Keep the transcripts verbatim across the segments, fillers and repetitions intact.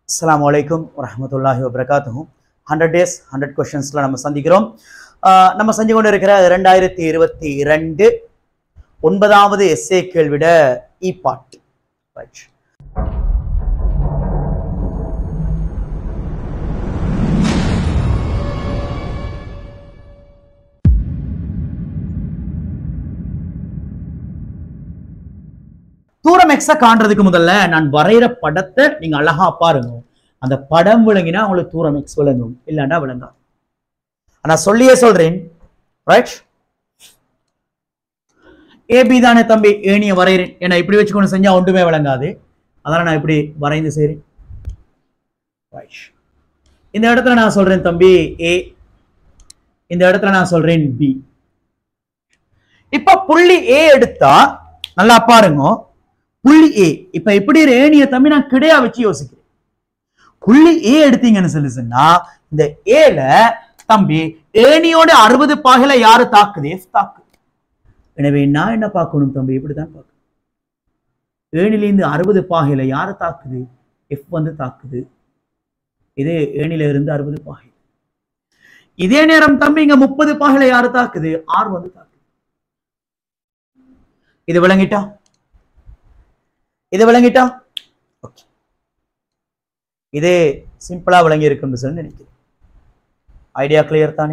Assalamu alaikum warahmatullahi wabarakatuh. hundred days hundred questions la நம்ம சந்திக்கிறோம். நம்ம செஞ்சு கொண்டு இருக்கிற இரண்டாயிரத்தி இருபத்தி இரண்டு ஒன்பதாவது எஸ்ஏ கேள்விட இ பார்ட். ரைட். தூரம் எக்ஸ காண்றதுக்கு முதல்ல நான் வரைகிற படத்தை நீங்க அழகா பாருங்க. அந்த படம் விளங்கினா உங்களுக்கு தூரம் எக்ஸ் விளங்கும், இல்லைன்னா விளங்கா. நான் சொல்லியே சொல்றேன். ரைட். ஏபி தானே தம்பி ஏனிய வரைகிறேன். ஏன்னா இப்படி வச்சுக்கொண்டு செஞ்சா ஒன்றுமே விளங்காது. அதனால நான் இப்படி வரைந்து செய்றேன். ரைட். இந்த இடத்துல நான் சொல்றேன் தம்பி ஏ, இந்த இடத்துல நான் சொல்றேன் பி. இப்ப புள்ளி ஏ எடுத்தா நல்லா பாருங்க. புள்ளி ஏ இப்ப எப்படி ஏனிய தம்பி நான் கிடையா வச்சு யோசிக்கிறேன். புள்ளி ஏ எடுத்தீங்கன்னு சொல்லி சொன்னா இந்த ஏல தம்பி ஏனியோட அறுபது பாகையில யாரு தாக்குது? எஃப் தாக்குது. எனவே நான் என்ன பார்க்கணும் தம்பி? இப்படிதான் பார்க்கணும். ஏனிலிருந்து அறுபது பாகையில யாரு தாக்குது? எஃப் வந்து தாக்குது. இதே ஏனில இருந்து அறுபது பாகை. இதே நேரம் தம்பி இங்க முப்பது பாகையில யாரு தாக்குது? ஆர் வந்து தாக்குது. இது விளங்கிட்டா? இது விளங்கிட்டா? ஓகே. இது சிம்பிளா விளங்கி இருக்குன்னு சொல்லி நினைக்கிறேன். ஐடியா கிளியர் தானே?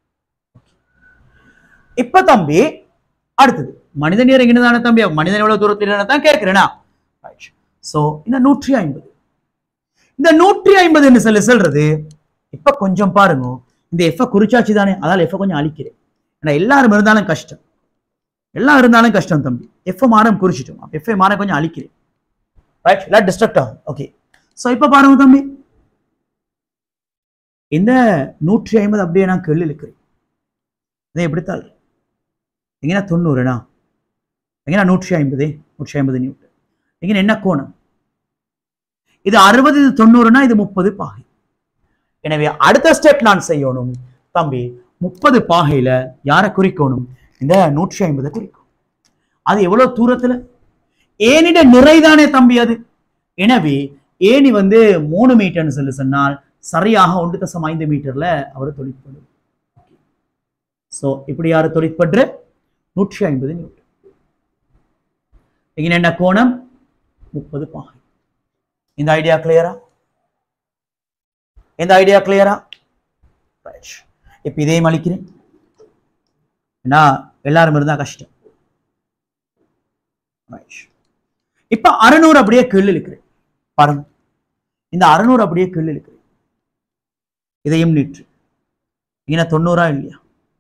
இப்ப தம்பி அடுத்தது மனிதன் இறங்கினு தானே தம்பி? மனிதன் எவ்வளவு தூரத்தில் தான் கேட்கிறேனா? சோ இந்த நூற்றி ஐம்பது இந்த நூற்றி ஐம்பதுன்னு சொல்லி சொல்றது இப்ப கொஞ்சம் பாருங்க. இந்த எஃப் குறிச்சாச்சு தானே, அதால எஃப் கொஞ்சம் அழிக்கிறேன். ஏன்னா எல்லாரும் இருந்தாலும் கஷ்டம், எல்லாம் இருந்தாலும் கஷ்டம் தம்பி. எஃப் மாறம் குறிச்சிட்டோம். அப்ப எஃப் மாற கொஞ்சம் அழிக்கிறேன். ரைட். எல்லாம் டிஸ்ட்ரக்ட் ஆகும். ஓகே. சோ இப்ப பாருங்க தம்பி, இந்த நூற்றி ஐம்பது அப்படியே நான் கேள்வி இருக்கிறேன். இதை எப்படித்தாள் எங்கன்னா தொண்ணூறுனா எங்கன்னா நூற்றி ஐம்பது நூற்றி ஐம்பது நியூட்டன். எங்கன்னா என்ன கோணம்? இது அறுபது, இது தொண்ணூறுனா இது முப்பது பாகை. எனவே அடுத்த ஸ்டெப் நான் செய்யணும் தம்பி, முப்பது பாகையில யாரை குறிக்கணும்? இந்த நூற்றி ஐம்பதை குறிக்கும். அது எவ்வளவு தூரத்துல? ஏனிட நிறைதானே தம்பி அது. எனவே ஏனி வந்து மூணு மீட்டர்னு சொல்லி சொன்னால் சரியாக ஒன்று தசம் ஐந்து மீட்டர்ல அவர் தொழிற்படும். சோ இப்படி யாரு தொழிற்படுற? நூற்றி ஐம்பது நியூட்டன். இங்க என்ன கோணம்? முப்பது பாகை. இந்த ஐடியா கிளியரா? இந்த ஐடியா கிளியரா? இப்ப இதையும் அளிக்கிறேன். ஏன்னா எல்லாரும் இருந்தா கஷ்டம். இப்ப அறுநூறு அப்படியே கீழ் இழுக்கிறேன். பாருங்க, இந்த அறுநூறு அப்படியே கீழ் இழுக்கிறேன். இதையும் நீற்று. இங்க தொண்ணூறா இல்லையா?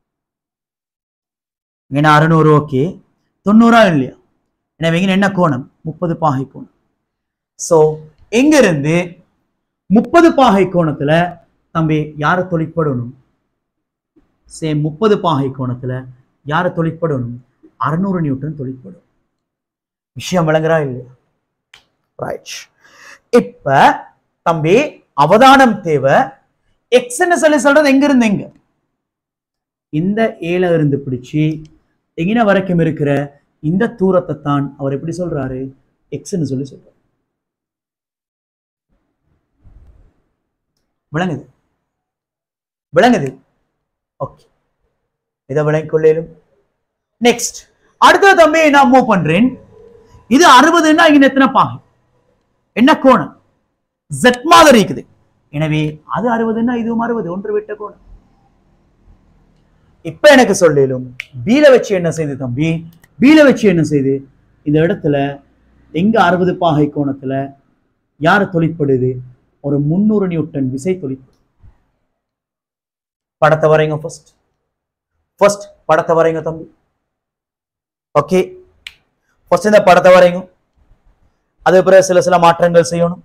இங்க அறுநூறு ஓகே, தொண்ணூறா இல்லையா? எனவே இங்க என்ன கோணம்? முப்பது பாகை கோணம். சோ எங்க இருந்து முப்பது பாகை கோணத்துல தம்பி யார தொழிற்படணும்? சேம் முப்பது பாகை கோணத்துல யார தொழிற்படணும்? அறுநூறு நியூட்டன் தொழிற்படும். விஷயம் விளங்குறா இல்லையா? ரைட். இப்ப தம்பி அவதானம் தேவை. எக்ஸ் என்ன சொல்லி சொல்றது எங்க இருந்து எங்க? இந்த ஏல இருந்து பிடிச்சி எங்கின வரைக்கும் இருக்கிற இந்த தூரத்தை தான் அவர் எப்படி சொல்றாரு? எக்ஸ்ன்னு சொல்லி சொல்றாரு. விளங்குது? விளங்குது? ஓகே. இதை விளங்கிக் கொள்ளும். நெக்ஸ்ட் அடுத்த தம்பி நான் மூவ் பண்றேன். இது அறுபதுன்னா இங்க எத்தனை பாகை? என்ன கோணம்? ஜெட் மாதிரி இருக்குது. எனவே அது அறுபதுன்னா இதுவும் அறுபது, ஒன்று விட்ட கோணம். இப்ப எனக்கு சொல்லும் பீல வச்சு என்ன செய்து தம்பி? பீல வச்சு என்ன செய்து இந்த இடத்துல எங்க அறுபது பாகை கோணத்துல யாரு தொழிற்படுது? ஒரு முன்னூறு நியூட்டன் விசை தொழிற்படுது. படத்தை வரைங்க. ஃபர்ஸ்ட் ஃபர்ஸ்ட் படத்தை வரைங்க தம்பி. ஓகே. ஃபர்ஸ்ட் இந்த படத்தை வரைங்க. அது பிறகு சில சில மாற்றங்கள் செய்யணும்.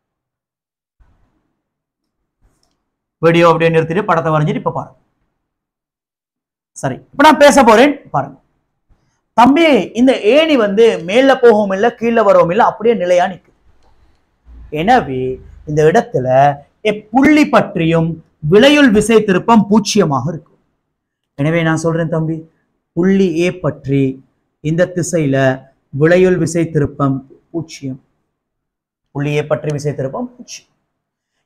வீடியோ அப்படியே நிறுத்திட்டு படத்தை வரைஞ்சிட்டு இப்ப பாருங்க. சரி, இப்ப நான் பேச போறேன் பாருங்க தம்பி. இந்த ஏணி வந்து மேல போகவும் இல்லை, கீழே வரவும் இல்லை, அப்படியே நிலையா நிற்கு. எனவே இந்த இடத்துல புள்ளி பற்றியும் விளையுள் விசை திருப்பம் பூஜ்ஜியமாக இருக்கும். எனவே நான் சொல்றேன் தம்பி, புள்ளி ஏ பற்றி இந்த திசையில விளையுள் விசை திருப்பம் பூஜ்ஜியம். புள்ளியை பற்றி விசை திருப்பம் பூஜ்ஜியம்.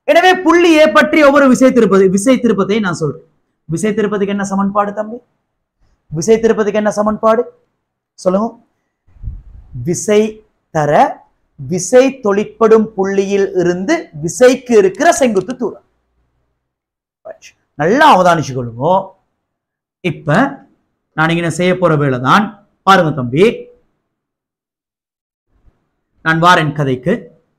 எனவே புள்ளி ஏ பற்றி ஒவ்வொரு விசை திருப்பது விசை திருப்பத்தை நான் சொல்றேன். விசை திருப்பதுக்கு என்ன சமன்பாடு தம்பி? விசை திருப்பதுக்கு என்ன சமன்பாடு சொல்லுங்க. விசை தர விசை தொழிற்படும் புள்ளியில் இருந்து விசைக்கு இருக்கிற செங்குத்து தூரம். நல்லா அவதானிச்சு கொள்ளுவோம். இப்ப நான் இங்க செய்ய போற வேலை தான் பாருங்க தம்பி. நான் வாரேன் கதைக்கு.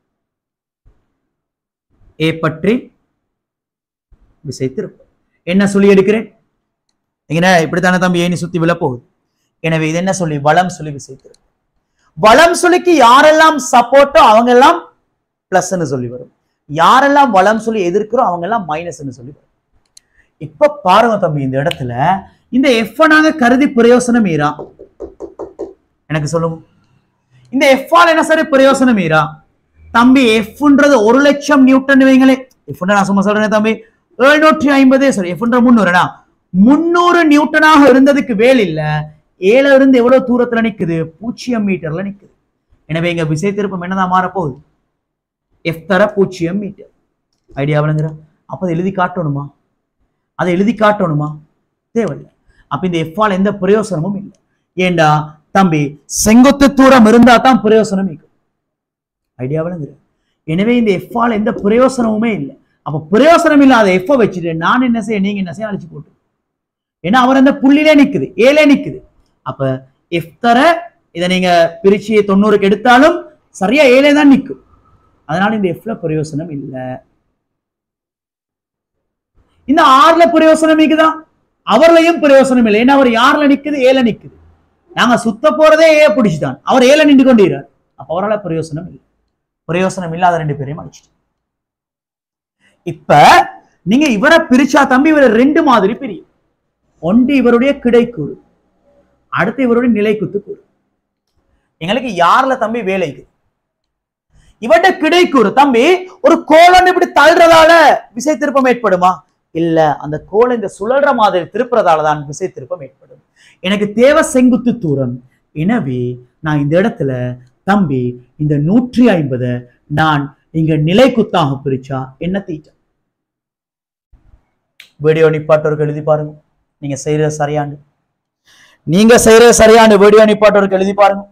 ஏ பற்றி விசை திருப்பம் என்ன சொல்லி எடுக்கிறேன்? இப்படித்தானே தம்பி ஏனி சுத்தி விழ போகுது. எனவே இது என்ன சொல்லி? வலம் சொல்லி விசை திருப்பம். வலம் சொல்லிக்கு யாரெல்லாம் சப்போர்ட்டோ அவங்க எல்லாம் பிளஸ் சொல்லி வரும். யாரெல்லாம் வலம் சொல்லி எதிர்க்கிறோம் அவங்க எல்லாம் மைனஸ் சொல்லி வரும். இப்ப பாருங்க தம்பி, இந்த இடத்துல இந்த எஃப் நாங்க கருதி பிரயோசனம் ஈரா எனக்கு சொல்லுங்க. இந்த எஃப் ஆல் என்ன சரி பிரயோசனம் ஈரா தம்பி? எஃப்ன்றது ஒரு லட்சம் நியூட்டன் வைங்களே. எஃப் நான் சும்மா சொல்றேன் தம்பி, எழுநூற்றி ஐம்பது சாரி எஃப்ன்ற முன்னூறுடா முன்னூறு நியூட்டனாக இருந்ததுக்கு வேல் இல்ல. ஏழு இருந்து எவ்வளவு தூரத்துல நிக்குது? பூஜ்ஜியம் மீட்டர்ல நிக்குது. எனவே இங்க விசை திருப்பம் என்னதான் மாறப்போகுது? எஃப் தர பூஜ்ஜியம் மீட்டர். ஐடியா விளங்குற? அப்ப அதை எழுதி காட்டணுமா? அதை எழுதி காட்டணுமா? தேவையில்லை. அப்ப இந்த எஃப் ஆல் எந்த பிரயோசனமும் இல்லை. ஏண்டா தம்பி, செங்குத்து தூரம் இருந்தா தான் பிரயோசனம் இருக்கும். ஐடியா விளங்குற? எனவே இந்த எஃப் ஆல் எந்த பிரயோசனமுமே இல்லை. அப்ப பிரயோசனம் இல்லாத எஃப் வச்சுட்டு நான் என்ன செய்ய, நீங்க என்ன செய்ய, அழிச்சு போட்டு. ஏன்னா அவர் அந்த புள்ளிலே நிக்குது, ஏழே நிக்குது. அப்ப எஃப் தர இதை நீங்க பிரிச்சு தொண்ணூறுக்கு எடுத்தாலும் சரியா ஏழே தான் நிக்கும். அதனால இந்த எஃப்ல பிரயோசனம் இல்லை. இந்த ஆறுல பிரயோசனம் இருக்குதான், அவர்லையும் பிரயோசனம் இல்லை. ஏன்னா அவர் யாருல நிக்குது? ஏழ நிக்குது. நாங்க சுத்த போறதே ஏ பிடிச்சுதான், அவர் ஏழ நின்று கொண்டிருக்கிறார். அப்ப அவரால் பிரயோசனம் இல்லை. பிரயோசனம் இல்லாத ரெண்டு பேரையும் அடிச்சுட்டு. இப்ப நீங்க இவரை பிரிச்சா தம்பி இவரை ரெண்டு மாதிரி பிரியும். ஒன்று இவருடைய கிடைக்கூறு, அடுத்து இவருடைய நிலைக்குத்து கூறு. எங்களுக்கு யாருல தம்பி வேலைக்கு? இவருடைய கிடைக்கூறு தம்பி. ஒரு கோலம் இப்படி தள்ளுறதால விசை திருப்பம் ஏற்படுமா? இல்ல, அந்த கோலம் இந்த சுழல்ற மாதிரி திருப்புறதால தான் விசை திருப்பம் ஏற்படும். எனக்கு தேவை செங்குத்து தூரம். எனவே நான் இந்த இடத்துல தம்பி இந்த நூற்றி ஐம்பது நான் இங்க நிலைக்குத்தாக பிரிச்சா என்ன தீட்டா? வீடியோ நிப்பாட்டோருக்கு எழுதி பாருங்க. நீங்க செய்யறது சரியாண்டு, நீங்க செய்யறது சரியாண்டு. வீடியோ நிப்பாட்டோருக்கு எழுதி பாருங்க.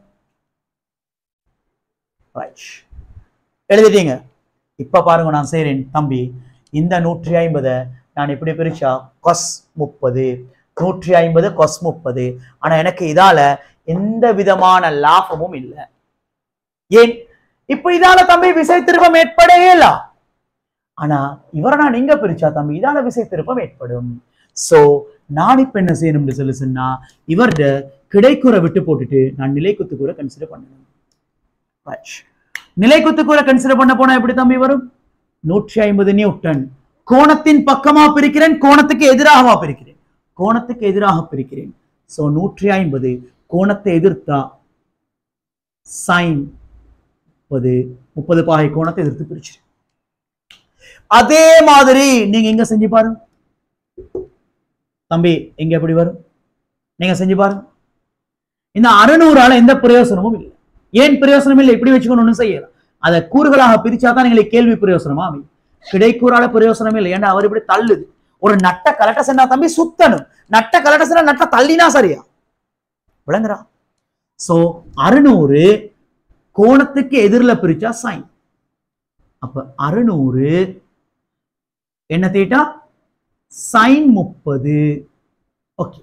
எழுதிட்டீங்க. இப்ப பாருங்க நான் செய்யறேன் தம்பி. இந்த நூற்றி ஐம்பது நான் எப்படி பிரிச்சா கொஸ் முப்பது, நூற்றி ஐம்பது கொஸ் முப்பது. ஆனா எனக்கு இதால எந்த விதமான லாபமும் இல்லை. ஏன்? இப்ப இதால தம்பி விசை திருப்பம் ஏற்படவே இல்ல. ஆனா இவரை நான் இங்க பிரிச்சா தம்பி இதால விசை திருப்பம் ஏற்படும். சோ நான் இப்ப என்ன செய்யணும்னு சொல்லி சொன்னா இவர்ட கிடைக்கூரை விட்டு போட்டுட்டு நான் நிலைக்குத்து கூரை கன்சிடர் பண்ணணும். நிலைக்குத்து கூரை கன்சிடர் பண்ண போனா எப்படி தம்பி வரும்? நூற்றி ஐம்பது நியூட்டன். கோணத்தின் பக்கமா பிரிக்கிறேன், கோணத்துக்கு எதிராகவா பிரிக்கிறேன்? கோணத்துக்கு எதிராக பிரிக்கிறேன். சோ நூற்றி ஐம்பது கோணத்தை எதிர்த்தா சைன் முப்பது, முப்பது பாகை கோணத்தை எதிர்த்து பிரிச்சு. அதே மாதிரி நீங்க எங்க செஞ்சு பாருங்க தம்பி. எங்க எப்படி வரும்? நீங்க செஞ்சு பாருங்க. இந்த அறுநூறால எந்த பிரயோசனமும் இல்லை. ஏன் பிரயோசனம் இல்லை? இப்படி வச்சுக்கணும் செய்யலாம். அதை கூறுகளாக பிரிச்சாதான் நீங்களுக்கு கேள்வி பிரயோசனமா அமையும். கிடைக்கூறால பிரயோசனம் இல்லை. ஏன்னா அவர் இப்படி தள்ளுது. ஒரு நட்ட கலட்ட சென்னா தம்பி சுத்தணும். நட்ட கலட்ட சென்னா நட்ட தள்ளினா சரியா விளங்குறா? சோ அறுநூறு கோணத்துக்கு எதிரில் பிரிச்சா சைன். அப்ப அறுநூறு என்ன தீட்டா? சைன் முப்பது. ஓகே.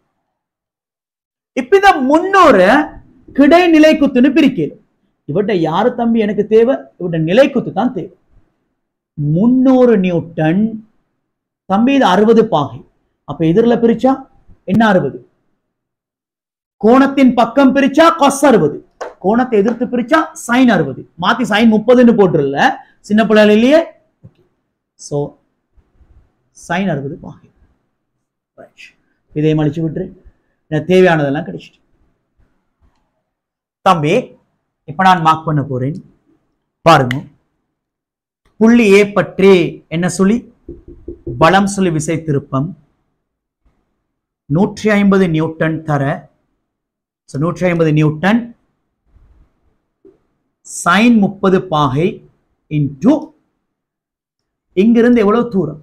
இப்ப இந்த முன்னூறு கிடை நிலைக்குத்துன்னு பிரிக்கணும். இவட்ட யாரு தம்பி எனக்கு தேவை? இவட்ட நிலைக்குத்து தான் தேவை. முன்னூறு நியூட்டன் தம்பி. இது அறுபது பாகை. அப்ப எதிரில் பிரிச்சா என்ன? அறுபது. கோணத்தின் பக்கம் பிரிச்சா கொஸ் அறுபது, கோணத்தை எதிர்த்து பிரிச்சா சைன் அறுபது. மாத்தி சைன் முப்பதுன்னு போட்டுருல சின்ன பிள்ளைகள் இல்லையே. சோ சைன் அறுபது பாகை. இதையும் அழிச்சு விட்டுரு. தேவையானதெல்லாம் கிடைச்சிட்டு தம்பி. இப்ப நான் மார்க் பண்ண போறேன் பாருங்க. புள்ளி ஏ பற்றி என்ன சொல்லி? வலம் சொல்லி விசை திருப்பம் நூற்றி ஐம்பது நியூட்டன் தர நூற்றி ஐம்பது நியூட்டன் சைன் முப்பது பாகை இன்டு இங்கிருந்து எவ்வளவு தூரம்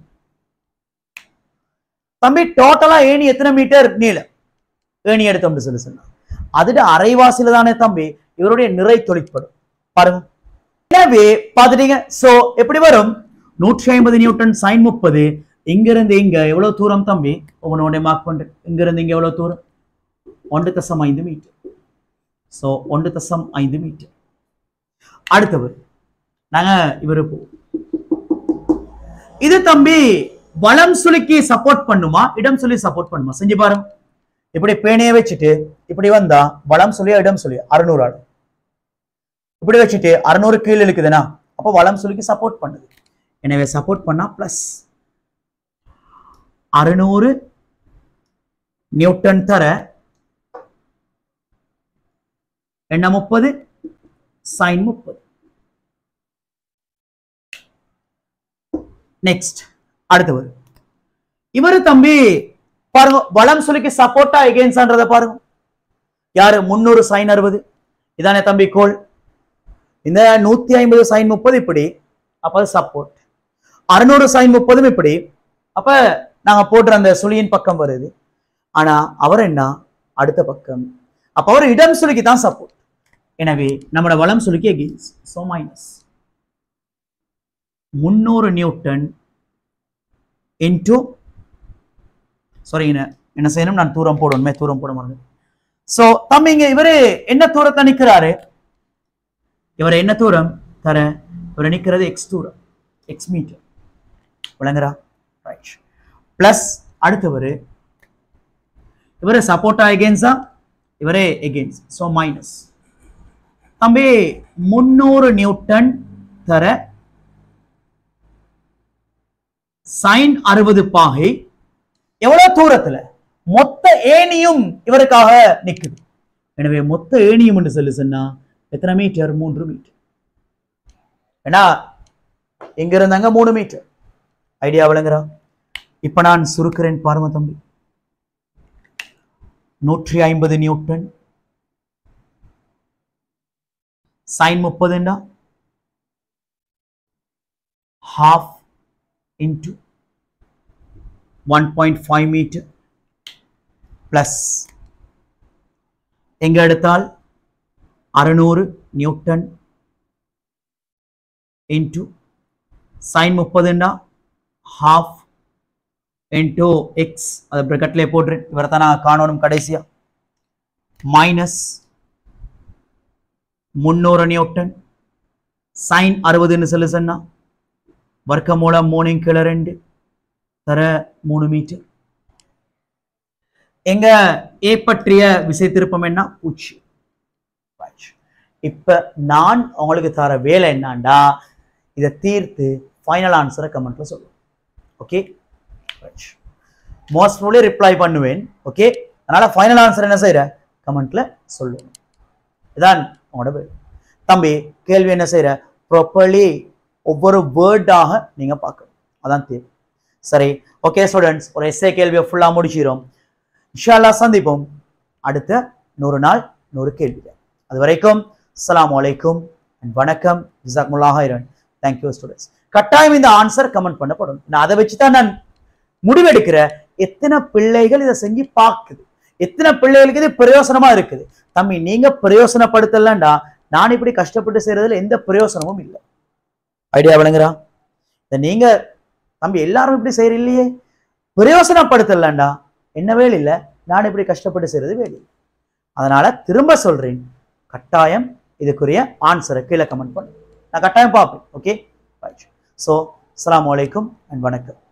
தம்பி? டோட்டலா ஏணி எத்தனை மீட்டர் நீளம்? ஏணி எடுத்தோம்னு சொல்லி சொன்னா அதுட அரைவாசியில தானே தம்பி இவருடைய நிறை தொழிற்படும் பாருங்க. எனவே பாத்துட்டீங்க. சோ எப்படி வரும்? நூற்றி ஐம்பது நியூட்டன் சைன் முப்பது. இங்கிருந்து இங்க எவ்வளவு தூரம் தம்பி? ஒவ்வொன்றைய மார்க் பண்றேன். இங்கிருந்து இங்க எவ்வளவு தூரம்? ஒன்று தசம் ஐந்து மீட்டர். சோ ஒன்று தசம் ஐந்து மீட்டர். அடுத்தவர் நாங்க இவரு இது தம்பி வலம் சுலுக்கி சப்போர்ட் பண்ணுமா இடம் சொல்லி சப்போர்ட் பண்ணுமா? செஞ்சு பாருங்க. இப்படி பேனையை வச்சுட்டு இப்படி வந்தா வலம் சொல்லியா இடம் சொல்லியா? அறுநூறு ஆடு இப்படி வச்சுட்டு அறுநூறு கீழே இருக்குதுன்னா அப்போ வலம் சுலுக்கி சப்போர்ட் பண்ணுது. எனவே சப்போர்ட் பண்ணா பிளஸ் அறுநூறு நியூட்டன் தர என்ன முப்பது சைன் முப்பது. நெக்ஸ்ட் அடுத்தவர் இவரு தம்பி பாருங்க வலம் சுலுக்கி சப்போர்ட்டா எகெயின்ஸ்ன்றத பாருங்க. யாரு? முன்னூறு சைன் அறுபது. இதானே தம்பி கோல். இந்த நூத்தி ஐம்பது சைன் முப்பது இப்படி அப்ப சப்போர்ட். அறுநூறு சைன் முப்பதும் இப்படி அப்ப நாங்க போடுற அந்த சுழியின் பக்கம் வருது. ஆனா அவர் என்ன அடுத்த பக்கம். அப்ப அவர் இடம் சுலுக்கி தான் சப்போர்ட். எனவே நம்மளோட வலம் சுலுக்கி எகெயின்ஸ். சோ மைனஸ் முன்னூறு நியூட்டன் இன்டூ சாரி என்ன செய்யணும்? நான் தூரம் போடணுமே தூரம் போட மாட்டேன். சோ தம்பிங்க இவரு என்ன தூரத்தை நிக்கிறாரு? இவர் என்ன தூரம் தர? இவர் நிக்கிறது எக்ஸ் தூரம், எக்ஸ் மீட்டர். விளங்குறா? ரைட். பிளஸ் அடுத்தவர் இவரு சப்போர்ட்டா எகெயின்ஸா? இவரே எகெயின்ஸ். சோ மைனஸ் தம்பி முன்னூறு நியூட்டன் தர சைன் அறுபது பாகை எவ்வளவு தூரத்துல? மொத்த ஏணியும் இவருக்காக நிக்குது. எனவே மொத்த ஏணியும் என்று சொல்லி சொன்னா எத்தனை மீட்டர்? மூன்று மீட்டர். ஏன்னா எங்க இருந்தாங்க மூணு மீட்டர். ஐடியா விளங்குறா? இப்ப நான் சுருக்கிறேன் பாருங்க தம்பி. நூற்றி ஐம்பது நியூட்டன் சைன் முப்பதுண்டா half into one point five meter plus எங்க எடுத்தால் அறுநூறு நியூட்டன் into sin முப்பதுண்டா half into x அது பிராக்கெட்ல போடுறேன். இவரத நான் காணணும் கடைசியா மைனஸ் முன்னூறு நியூட்டன் sin அறுபது ன்னு சொல்லி சொன்னா வர்க்கமூலம் மூணு கீழே ரெண்டு தர மூணு மீட்டர். எங்க ஏ பற்றிய விசை திருப்பம் என்ன? பூச்சி. இப்ப நான் உங்களுக்கு தர வேலை என்னண்டா இதை தீர்த்து ஃபைனல் ஆன்சரை கமெண்ட்ல சொல்லுவேன். ஓகே, மோஸ்ட் ப்ராபபிலி ரிப்ளை பண்ணுவேன். ஓகே, அதனால ஃபைனல் ஆன்சர் என்ன செய்யற கமெண்ட்ல சொல்லுவேன். இதான் உங்களோட வேலை. தம்பி கேள்வி என்ன செய்யற ப்ராப்பர்லி ஒவ்வொரு வேர்டாக நீங்க பார்க்கணும். அதான் தேவை. சரி, ஓகே ஸ்டூடெண்ட்ஸ், ஒரு எஸ்ஏ கேள்வியை ஃபுல்லா முடிச்சிடும். இன்ஷா அல்லாஹ் சந்திப்போம் அடுத்த நூறு நாள் நூறு கேள்விகள். அது வரைக்கும் அஸ்ஸலாமு அலைக்கும் அண்ட் வணக்கம். ஜஸாக்குமுல்லாஹ் ஹைரன். Thank you students. கட்டாயம் இந்த ஆன்சர் கமெண்ட் பண்ணப்படும். நான் அதை வச்சுதான் நான் முடிவெடுக்கிற எத்தனை பிள்ளைகள் இதை செஞ்சு பார்க்குது, எத்தனை பிள்ளைகளுக்கு இது பிரயோசனமா இருக்குது. தம்பி நீங்க பிரயோசனப்படுத்தலண்டா நான் இப்படி கஷ்டப்பட்டு செய்யறதுல எந்த பிரயோசனமும் இல்லை. ஐடியா விளங்குறா? நீங்க தம்பி எல்லாரும் இப்படி செய்யற இல்லையே, பிரயோசனப்படுத்தலண்டா என்ன வேலை இல்லை, நான் இப்படி கஷ்டப்பட்டு செய்யறது வேலை. அதனால திரும்ப சொல்றேன், கட்டாயம் இதுக்குரிய ஆன்சரை கீழே கமெண்ட் பண்ணு, நான் கட்டாயம் பார்ப்பேன். ஓகே, ஸோ அஸ்ஸலாமு அலைக்கும் அண்ட் வணக்கம்.